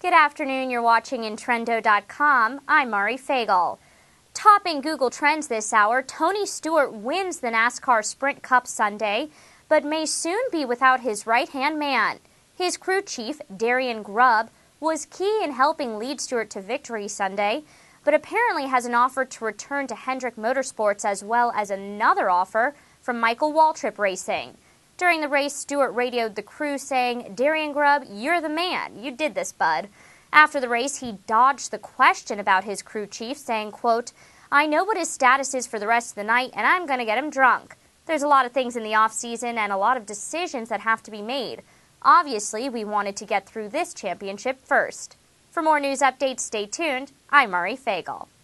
Good afternoon, you're watching Intrendo.com. I'm Mari Fagel. Topping Google Trends this hour, Tony Stewart wins the Nascar Sprint Cup Sunday, but may soon be without his right-hand man. His crew chief, Darian Grubb, was key in helping lead Stewart to victory Sunday, but apparently has an offer to return to Hendrick Motorsports as well as another offer from Michael Waltrip Racing. During the race, Stewart radioed the crew saying, "Darian Grubb, you're the man. You did this, bud." After the race, he dodged the question about his crew chief, saying, quote, "I know what his status is for the rest of the night, and I'm going to get him drunk. There's a lot of things in the offseason and a lot of decisions that have to be made. Obviously, we wanted to get through this championship first." For more news updates, stay tuned. I'm Mari Fagel.